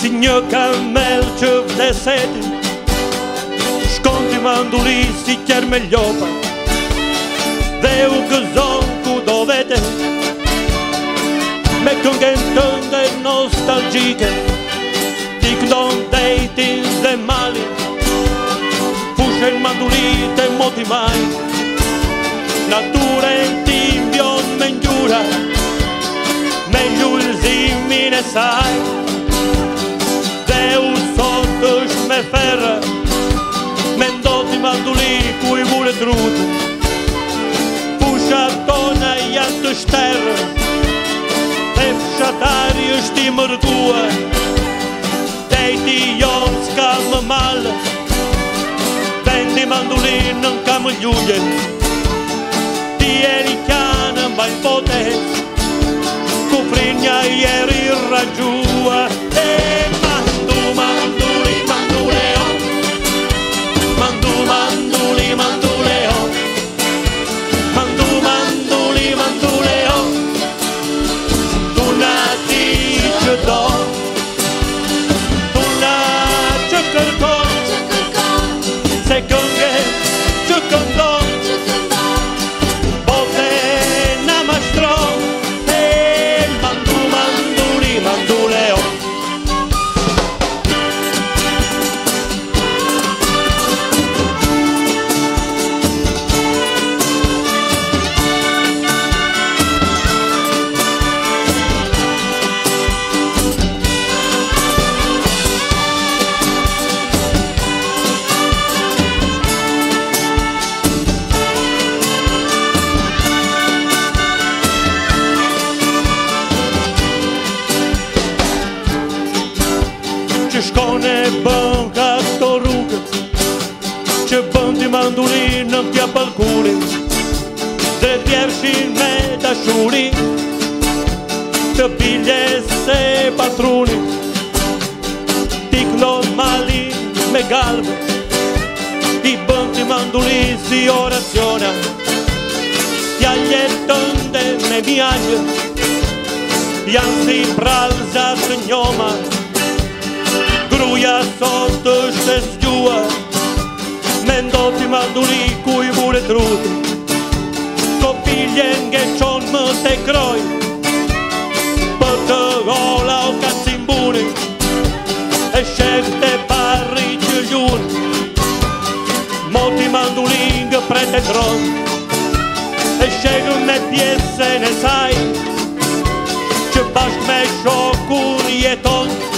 si një kamel që vdesetin, shkon t'i manduli si kjer me lopa, dhe u gëzon ku do vete, me këngën tënde nostalgjike, ti këndon dejtin dhe malin, fushen mandulit e moti maj, naturen ti mbjon me njura, me ljullzimin e saj, dhe u sot është me ferë, me ndoti mandulit ku i vure trutë, fushat tona janë të shterë, dhe fshatari është i mërgua, dejti jonë s'ka më malë, vendi mandulinën ka më ljuje, ti e një kjanë mbaj potes, ku frinja jeri rragjua, e mandu, manduli, manduleo, mandu, manduli, manduleo, mandu, manduli, manduleo, tu na ti që do, tu na që kërkon, se kënge që këndon, bote na mashtron, e mandu, manduli, manduleo. Që shkon e bën ka këto rrugët, që bën t'i mandulinën t'ja pëllkurin, dhe t'jefshin me dashurin, të bilje se patrunin, t'i këndon malin me galbë, t'i bën t'i mandulin si oraciona, t'ja jetën dhe me mjallë, janë si pralzat të njoma, gruja sot është e zgjua, me ndoti manduli ku i vure truti, kopiljen nge qon më te kroj, për të gola o ka simbuni, e shek të parri që ljun, moti manduli ngë prete dron, e shek me pjesën e saj, që bashk me shokur jeton,